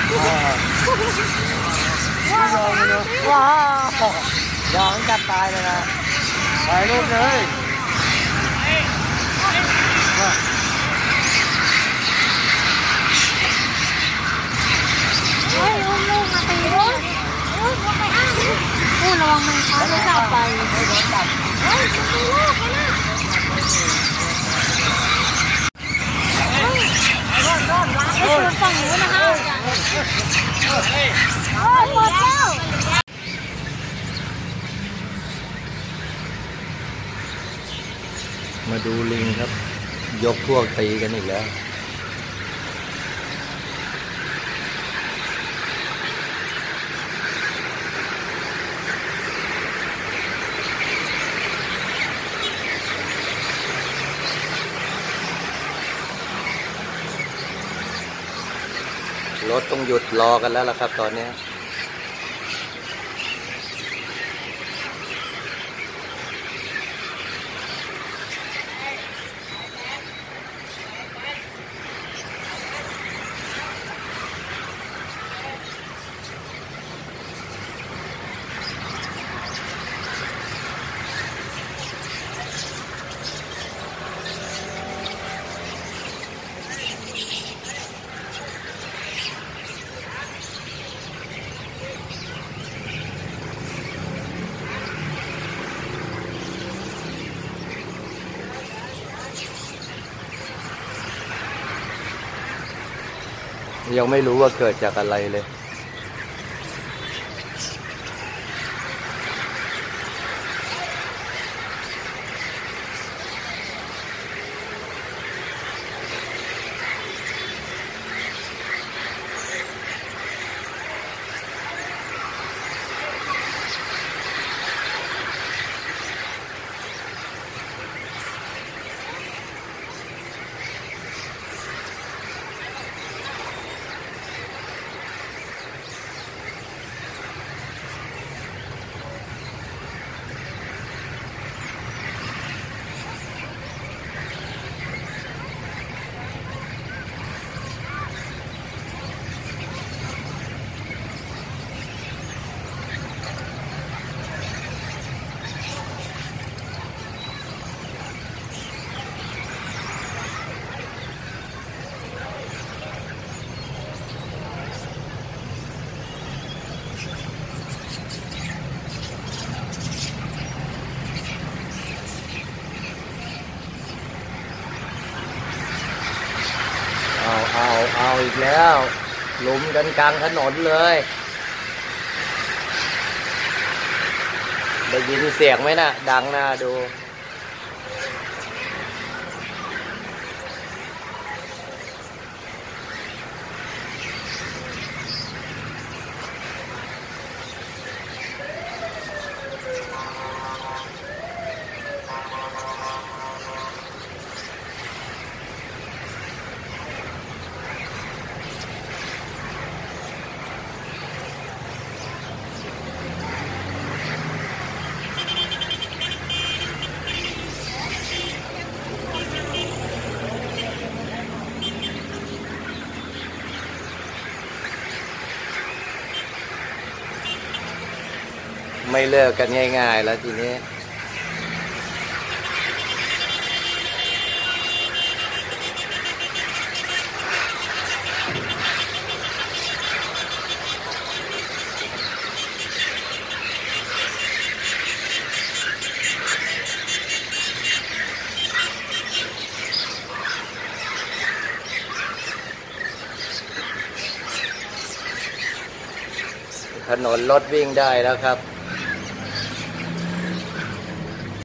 ว้าวยองจับตายเลยนะไปลูกเลยเฮ้ยอุ้มลูกมาตีด้วยอุ้มไปอ้างอุ้มระวังมันเขาจะจับไปเฮ้ยมันตีลูกนะไอ้คนฝั่งนู้นนะคะโอ้ยหมดแล้วมาดูลิงครับยกพวกตีกันอีกแล้วรถต้องหยุดรอกันแล้วล่ะครับตอนนี้ยังไม่รู้ว่าเกิดจากอะไรเลยเอาอีกแล้วลุมกันกลางถนนเลยได้ยินเสียงไหมนะดังน่าดูไม่เลิกกันง่ายๆแล้วทีนี้ถนนรถวิ่งได้แล้วครับ